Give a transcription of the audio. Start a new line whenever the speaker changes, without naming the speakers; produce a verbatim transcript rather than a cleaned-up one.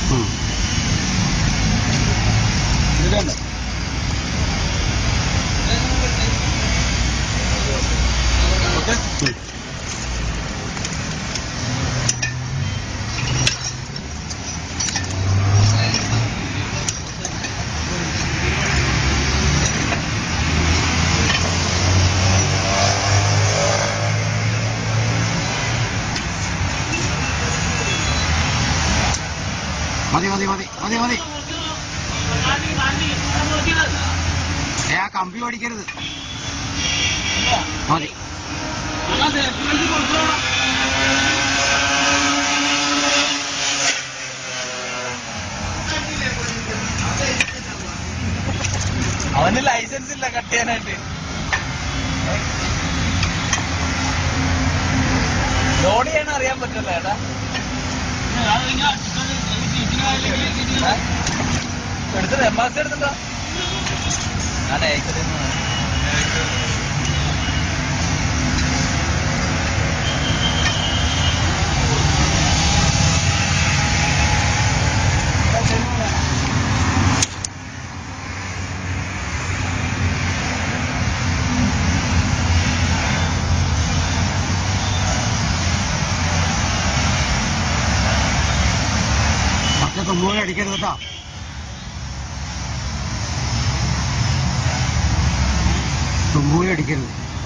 Okay. മതി മതി മതി മതി മതി. ഏ ആ കമ്പി ഓടിക്കരുത്. മതി.
അവന് ലൈസൻസ് ഇല്ല കട്ട് ചെയ്യാനായിട്ട്. ലോഡ് ചെയ്യാൻ അറിയാൻ പറ്റില്ല ഏട്ടാ. എടുത്തത് എം ആർ സി എടുത്തിട്ടോ. ഞാൻ അയച്ചത്
തൊണ്ണൂറ് അടിക്കരുത് കേട്ടോ. തൊണ്ണൂറ് അടിക്കരുത്.